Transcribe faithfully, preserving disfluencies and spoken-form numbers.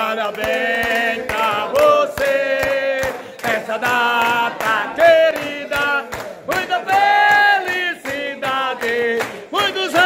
Parabéns pra você, essa data querida, muita felicidade, muitos anos.